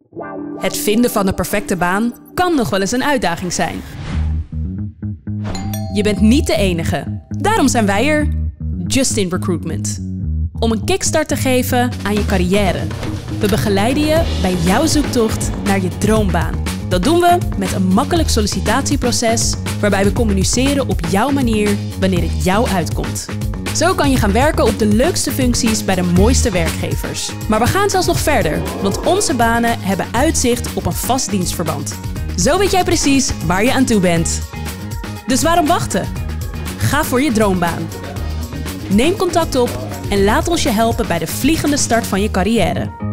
Het vinden van de perfecte baan kan nog wel eens een uitdaging zijn. Je bent niet de enige. Daarom zijn wij er, Justin Recruitment. Om een kickstart te geven aan je carrière. We begeleiden je bij jouw zoektocht naar je droombaan. Dat doen we met een makkelijk sollicitatieproces waarbij we communiceren op jouw manier wanneer het jou uitkomt. Zo kan je gaan werken op de leukste functies bij de mooiste werkgevers. Maar we gaan zelfs nog verder, want onze banen hebben uitzicht op een vast dienstverband. Zo weet jij precies waar je aan toe bent. Dus waarom wachten? Ga voor je droombaan. Neem contact op en laat ons je helpen bij de vliegende start van je carrière.